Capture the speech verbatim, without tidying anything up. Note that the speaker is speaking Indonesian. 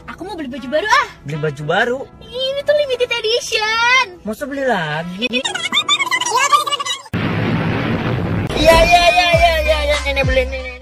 aku mau beli baju baru ah. Beli baju baru? Ini tuh limited edition. Masa beli lagi? Iya iya iya iya iya, ini beli ini.